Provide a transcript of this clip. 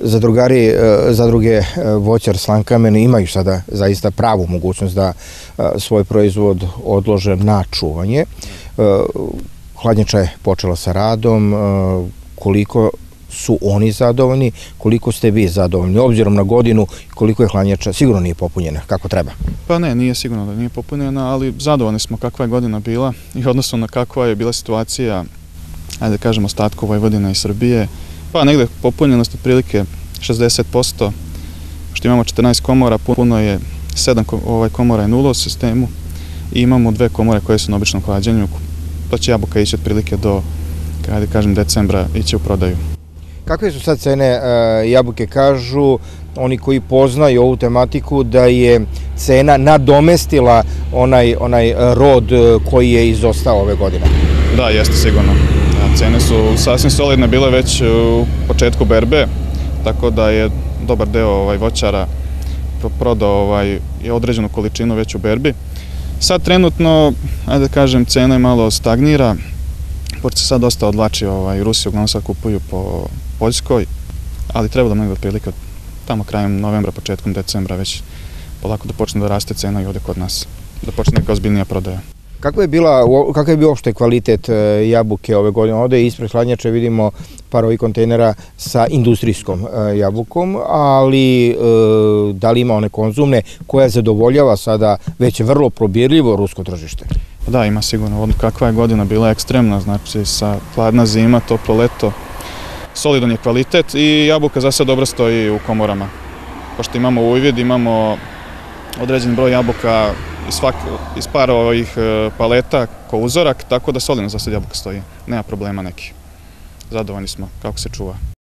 zadruge Voćar Slankamen imaju sada zaista pravu mogućnost da svoj proizvod odlože na čuvanje. Hladnjača je počela sa radom, koliko su oni zadovoljni, koliko ste vi zadovoljni, obzirom na godinu, koliko je hladnjača, sigurno nije popunjena, kako treba? Pa ne, nije sigurno da nije popunjena, ali zadovoljni smo kakva je godina bila i odnosno na kakva je bila situacija, ajde da kažemo, ostatku Vojvodine i Srbije. Pa negde popunjenost otprilike 60%, što imamo 14 komora, puno je 7 komora je nula u sistemu i imamo 2 komore koje su na običnom hlađenju, pa će jabuka ići otprilike do, ajde kažem, decembra ići u prodaju. Kakve su sad cene jabuke? Kažu oni koji poznaju ovu tematiku da je cena nadomestila onaj rod koji je izostao ove godine. Da, jeste sigurno. Cene su sasvim solidne bile već u početku berbe, tako da je dobar deo voćara prodao određenu količinu već u berbi. Sad trenutno, ajde da kažem, cena je malo stagnira, pošto se sad dosta odvlači, Rusi uglavnom sad kupuju po Poljskoj, ali treba da negde otprilike tamo krajem novembra, početkom decembra već polako da počne da raste cena i ovde kod nas, da počne neka ozbiljnija prodaja. Kakav je bio uopšte kvalitet jabuke ove godine? Ovde ispred hladnjače vidimo par ovih kontejnera sa industrijskom jabukom, ali da li ima one konzumne koja zadovoljava sada već vrlo probirljivo rusko tržište? Da, ima sigurno. Kakva je godina bila ekstremna, znači sa hladna zima, toplo leto, solidan je kvalitet i jabuka za sad dobro stoji u komorama. Pošto imamo uvid, imamo određen broj jabuka iz par ovih paleta ko uzorak, tako da solidno za sad jabuka stoji. Nema problema nekih. Zadovoljni smo kako se čuva.